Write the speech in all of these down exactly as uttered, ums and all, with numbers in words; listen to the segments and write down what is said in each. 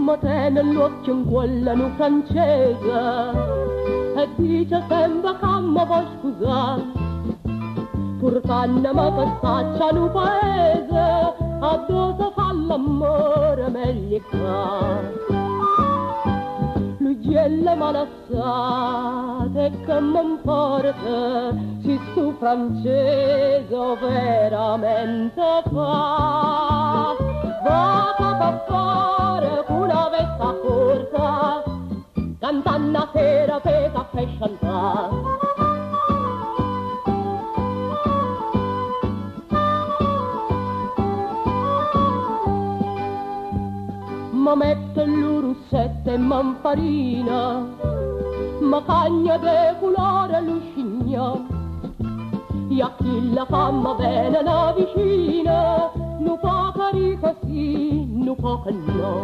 ma te nell'occhio in quella nu francese e dice sempre che mi vuoi scusare purtanne mi passaccia nu paese a dove fa l'amore meglio che Lugiella malassate che m'importa si stu francese veramente fa va a fare una vesta corta cantando a sera per caffè chantare ma mette l'urussette e manfarina ma cagna de colore lucigna e a chi la famma bene la vicina nu poca rica sì, nu poca no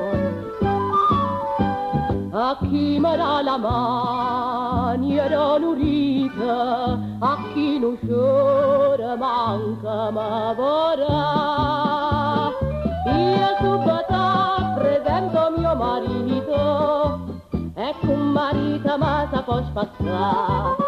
a chi mi dà la maniera nurita a chi nu sciore manca ma vorrà io subito presento mio marito ecco un marito ma sa può spazzare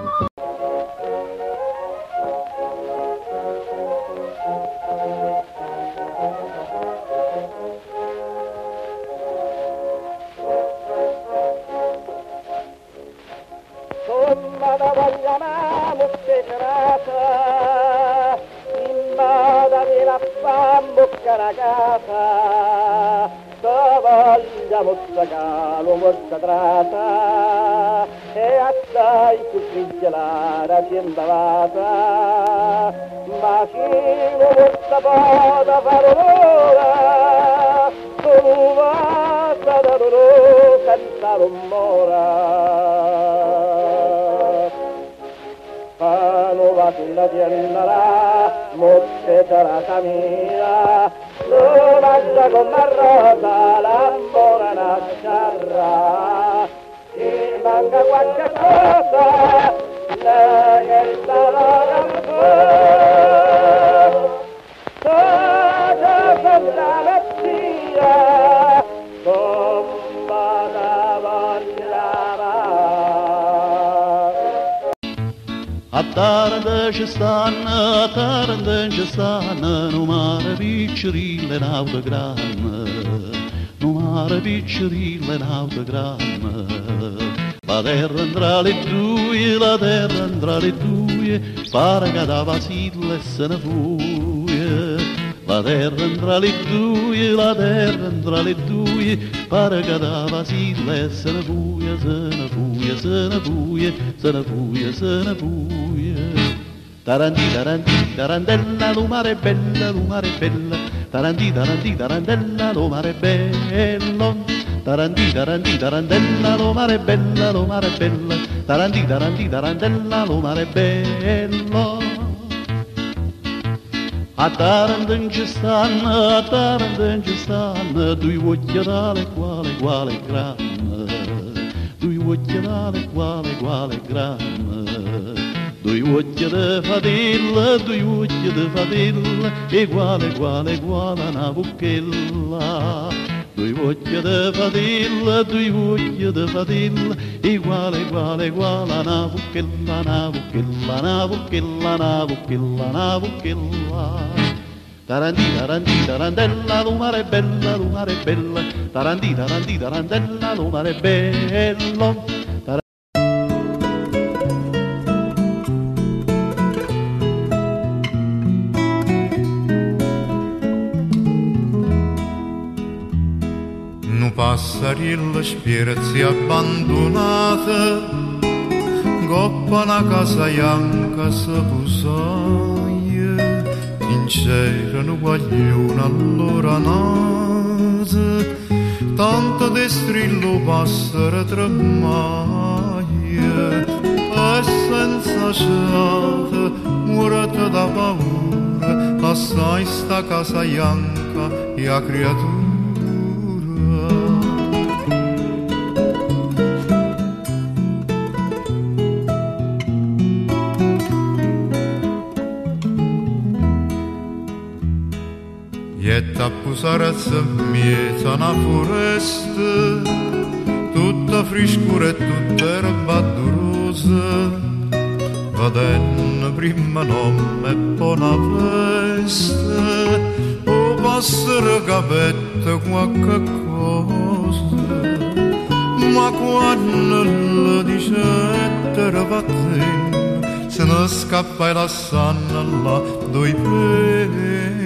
somma da voglia ma mucche cerata in moda di la fambucca la casa da voglia mozzaca l'uomo scatrata e assai più frigelata si imbavata ma chi lo porta poi da fare l'ora soluvata da loro senza l'umora nuova fila di andrà, mosse sarà camina, lo mangia con la rosa, la buona nascerà, ti manca qualche cosa, lei che sarà campò, cosa con la mattina, tomba da A tarde ci stanno, a tarde ci stanno, nu mare piccerille in autogramma, nu mare piccerille in autogramma. La terra andrà le due, la terra andrà le due, pare che da Vasile se ne fuie. La terra andrà le due, la terra andrà le due, pare che da Vasile se ne fuie, se ne fuie, se ne fuie, se ne fuie, se ne fuie. Tarandì, tarandì, tarandella, lo mare bella, lo mare bella, tarandì, tarandì, tarandella, lo mare bello. Tarandì, tarandì, tarandella, lo mare bella, lo mare bella, tarandì, tarandì, tarandella, lo mare bello. A Taranto ci stanno, a Taranto ci stanno, due occhiali quale, quale gramma, due occhiali quale, quale gramma, due occhi di fatilla, due occhi di fatilla, uguale, uguale, uguale a una buchella. Due occhi di fatilla, due occhi di fatilla, uguale, uguale, uguale a una buchella, una buchella, una buchella, una buchella, una buchella. Tarandì, tarandì, tarandella, lo mare bella, lo mare bella, tarandì, tarandì, tarandella, lo mare bello. Passarilla spirzi abbandonata, coppa una casa bianca se pusaia, in c'erano guaglione allora nase, tanto de strillo passare tremaia, e senza scelta, morata da paura, assai sta casa bianca e a creatura. sarezza miezza una foresta, tutta frescura e tutta erba durosa, vadenne prima nome e poi una festa, o passare capetta qualche cosa, ma quando la dicette era fatta, se ne scappa e la sanna là doi penne.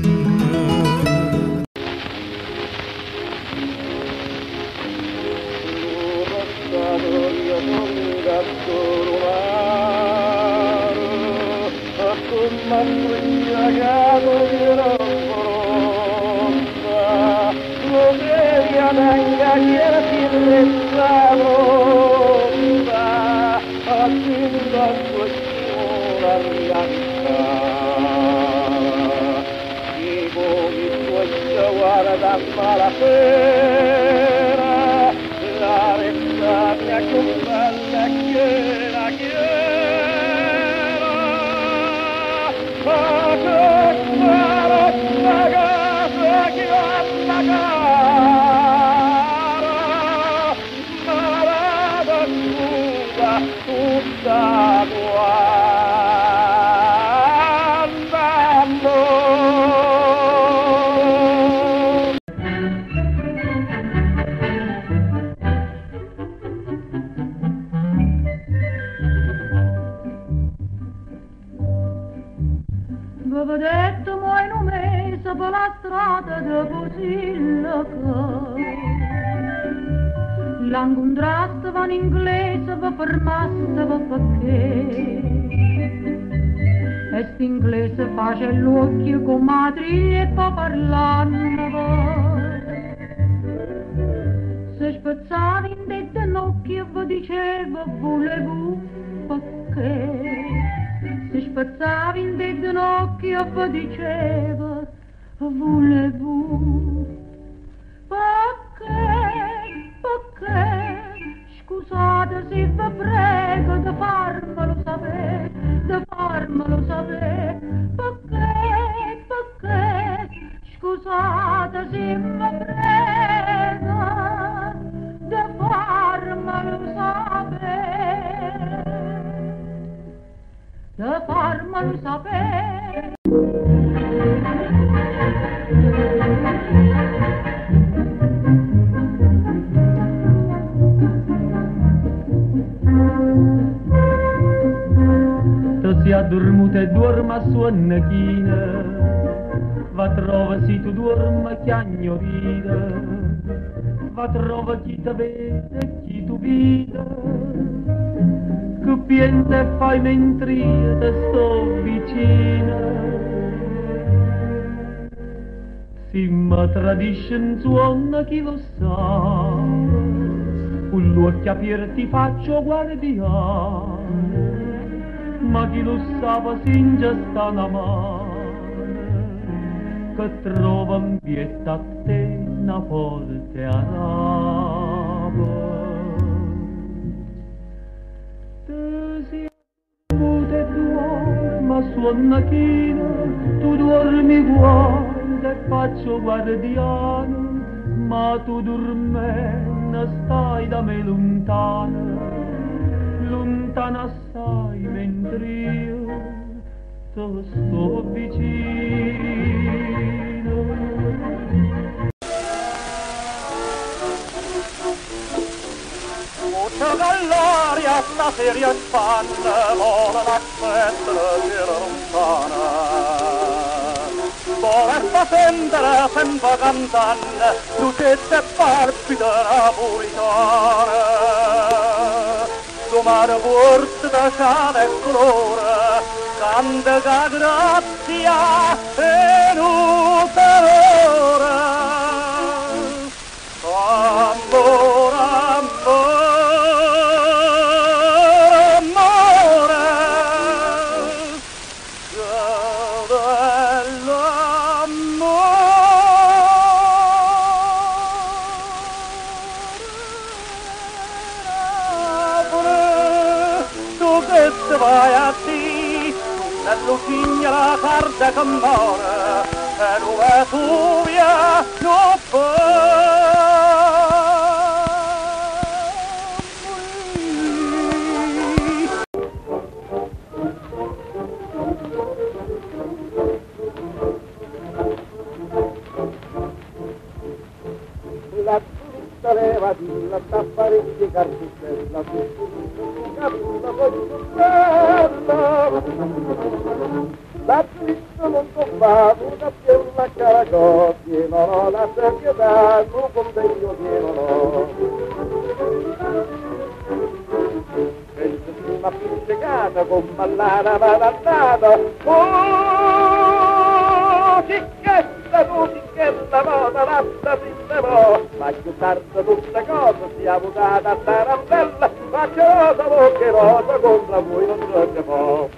Malapena, la ventaglia più bella che la chiera, ma che sarà la casa che la cara, ma la battuta tutta tua. Avevo detto moi non mese per la strada di Posillica, l'incontrasto va in inglese, va fermasse, va perché, e st'inglese face l'occhio con madriglia e poi parlando, se spezzava in dette nocchie e diceva volevo perché. Si spezzava in dei ginocchio e diceva volevo perché, perché scusate se vi prego di farmelo sapere, di farmelo sapere perché, perché scusate se vi prego di farmelo sapere, da farmelo sapere. Tu si addormuta e dorma a sua necchina, va trova si tu dorma chiagnorina, va trova chi ti vede e chi tu vede, che piente fai mentre io te sto vicina. Si mi tradisce un suono chi lo sa, con l'occhio aperto ti faccio guardiare, ma chi lo sa si già sta una mano che trova un pietà a te una forte araba. Ma suona china, tu dormi guarda e faccio guardiano, ma tu dormendo stai da me lontana, lontana assai mentre io te sto vicino. Muccio dall'aria sta seria spanna, vola l'aspetto che lontana. Voler fa sentere sempre cantante, lucette e palpita napolitana. Domani porta sale e colore, canta che grazia e non terrore. Amore, amore, tu che vai a te, nell'ucigna la carta che muore, e dove tu vieni la turista leva di la tapparecchie cartutella, capito con bella. La turista non tocca, una piella caracò, pieno no, la serietà, un convegno pieno no. Penso di una piccicata con ballata badannata, oh, chicchetta, tu chicchetta, moda, latta, sistemò, ma più tardi tutte cose si è mutata a tarantella, ma che rosa, che rosa, contro voi non so che può.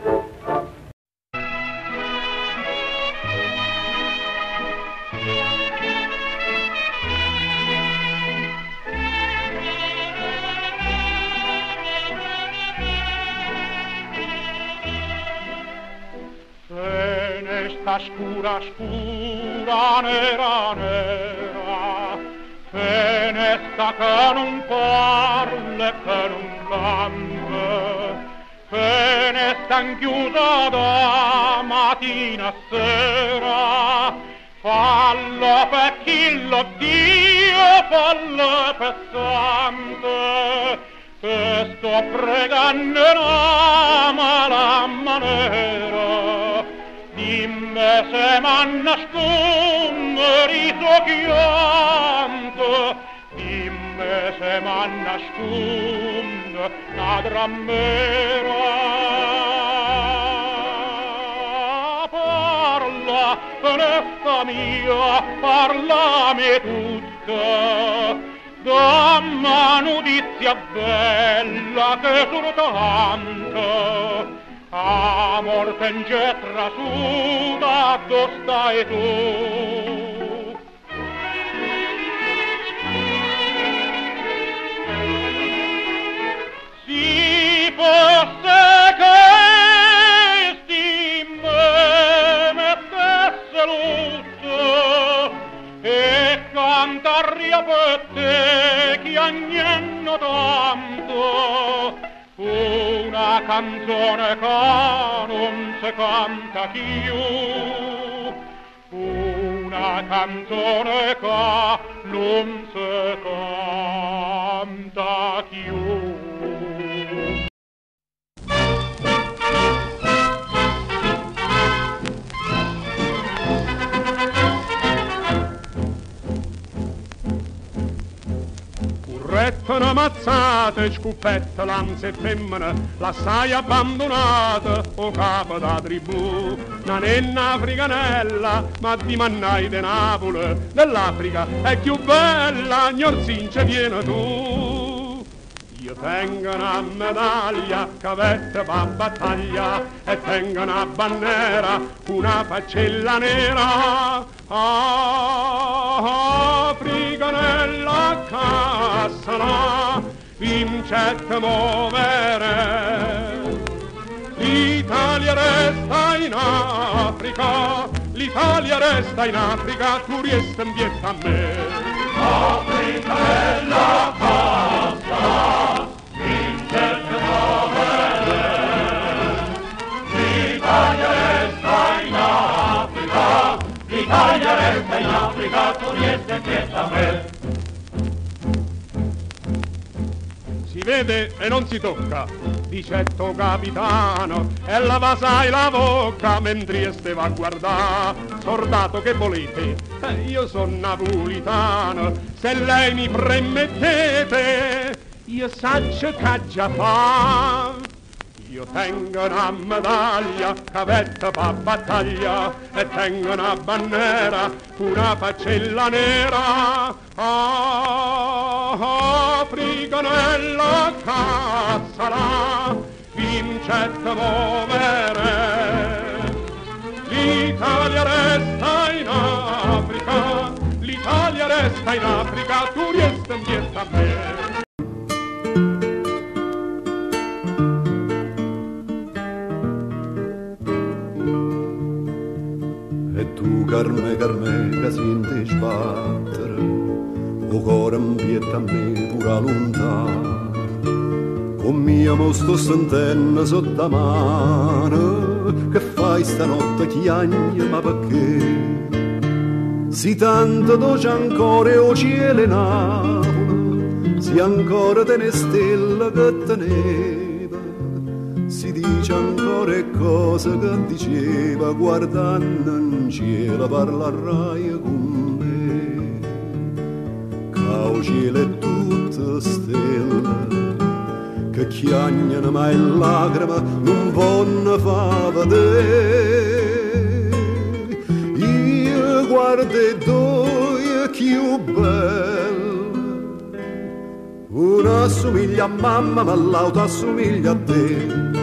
Sta scura, scura, nera, nera, fenesta che non parla, che non canta, fenesta chiusa da mattina a sera, fallo per chi lo Dio, fallo per sante, che sto pregando una mala maniera. Dimme se m'han nascosto riso chianto, dimme se m'han nascosto una drammera. Parla, fenesta mia, parlami tutta, dammi notizia bella che sono tanto. A morte in getra suda, dove stai tu? Si fosse che sti me mettesse lusso e cantaria per te che agnenno tanto, una canzone che non si canta più, una canzone che non si canta più. Una mazzata, scuffetta, lanza e femmina, l'assai abbandonata, o capo da tribù. Non è un'africanella, ma di mannai de Napoli, dell'Africa è più bella, gnorzince viene tu. Io tengo una medaglia, cavetta pa' battaglia, e tengo una bandiera, una faccella nera. Ah, africanella cassala, vincette muovere. L'Italia resta in Africa, l'Italia resta in Africa, tu riesti in vietta a me. Africanella cassala, vincette muovere. L'Italia resta in Africa, l'Italia resta in Africa, tu riesti in vietta a me. Si vede e non si tocca, dicetto capitano, e la vasai la bocca mentre stava a guardare. Soldato che volete, eh, io son napolitano, se lei mi permettete, io saccio che già fa. Io tengo una medaglia, cavetta pa' battaglia, e tengo una bandiera, una faccella nera. Ah, africanella cassala, vincette muovere. L'Italia resta in Africa, l'Italia resta in Africa, tu riesti in vietta a me. Carmen me carme si inte sbattere, o cuore m'pietta a me pura lontana, con mia mo sto sentendo sotto mano, che fai stanotte chiagna ma perché? Si tanto dolce ancora o cielo Napoli, si ancora te ne stella che teneva, si dice ancora cose che diceva guardando in cielo parlerai con me, che o cielo è tutta stella, che chiagnano ma in lacrima non vanno fa vedere. Io guardo due più belli, una assomiglia a mamma ma l'altra assomiglia a te.